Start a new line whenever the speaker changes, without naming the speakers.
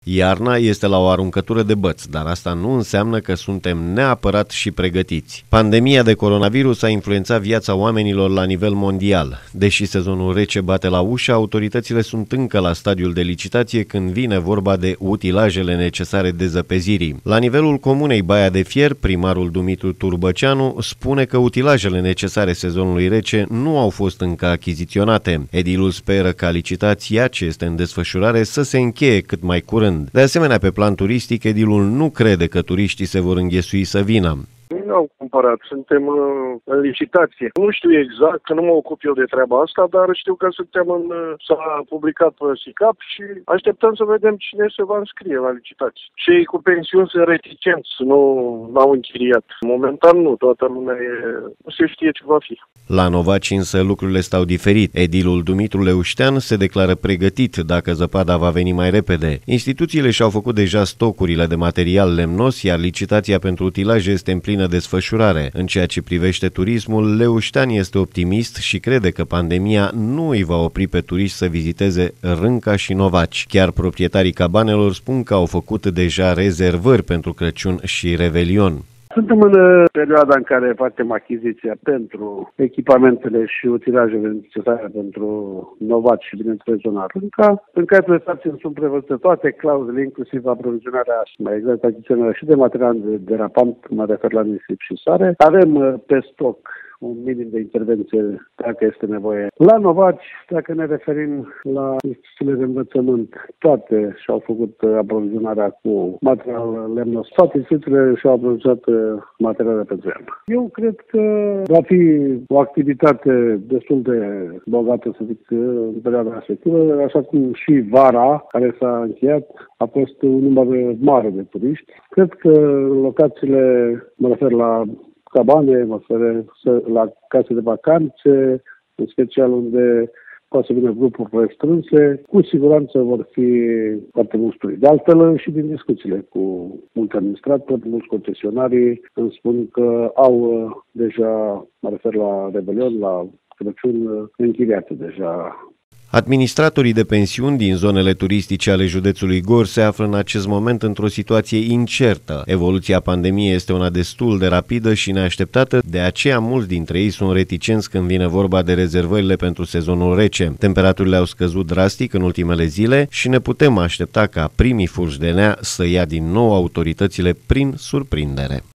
Iarna este la o aruncătură de băți, dar asta nu înseamnă că suntem neapărat și pregătiți. Pandemia de coronavirus a influențat viața oamenilor la nivel mondial. Deși sezonul rece bate la ușă, autoritățile sunt încă la stadiul de licitație când vine vorba de utilajele necesare dezăpezirii. La nivelul comunei Baia de Fier, primarul Dumitru Turbăceanu spune că utilajele necesare sezonului rece nu au fost încă achiziționate. Edilul speră ca licitația ce este în desfășurare să se încheie cât mai curând. De asemenea, pe plan turistic, edilul nu crede că turiștii se vor înghesui să vină.
Nu au cumpărat, suntem în licitație. Nu știu exact, că nu mă ocup eu de treaba asta, dar știu că s-a publicat pe SICAP și așteptăm să vedem cine se va înscrie la licitație. Cei cu pensiuni sunt reticenți, nu au închiriat. Momentan nu, toată lumea nu se știe ce va fi.
La Novaci însă lucrurile stau diferit. Edilul Dumitru Leuștean se declară pregătit dacă zăpada va veni mai repede. Instituțiile și-au făcut deja stocurile de material lemnos, iar licitația pentru utilaje este în plină desfășurare. În ceea ce privește turismul, Leuștean este optimist și crede că pandemia nu îi va opri pe turiști să viziteze Rânca și Novaci. Chiar proprietarii cabanelor spun că au făcut deja rezervări pentru Crăciun și Revelion.
Suntem în perioada în care facem achiziția pentru echipamentele și utilajele necesare pentru Novaci și, bineînțeles, zona Rânca, în care prestații sunt prevăzute toate clauzele, inclusiv aprovizionarea, mai exact achiziționarea și de material derapant, mă refer la nisip și sare. Avem pe stoc un minim de intervenție dacă este nevoie. La Novaci, dacă ne referim la instituțiile de învățământ, toate și-au făcut aprovizionarea cu material lemnos. Toate instituțiile și-au aprovizionat materiale pentru iarnă. Eu cred că va fi o activitate destul de bogată, să zic, în perioada respectivă, așa cum și vara, care s-a încheiat, a fost un număr mare de turiști. Cred că locațiile, mă refer la cabane, mă refer la case de vacanțe, în special unde poate să vină grupuri restrânse, cu siguranță vor fi foarte mulți turiști. De altfel, și din discuțiile cu mulți administratori, mulți concesionarii îmi spun că au deja, mă refer la Revelion, la Crăciun, închiriate deja.
Administratorii de pensiuni din zonele turistice ale județului Gorj se află în acest moment într-o situație incertă. Evoluția pandemiei este una destul de rapidă și neașteptată, de aceea mulți dintre ei sunt reticenți când vine vorba de rezervările pentru sezonul rece. Temperaturile au scăzut drastic în ultimele zile și ne putem aștepta ca primii furși de nea să ia din nou autoritățile prin surprindere.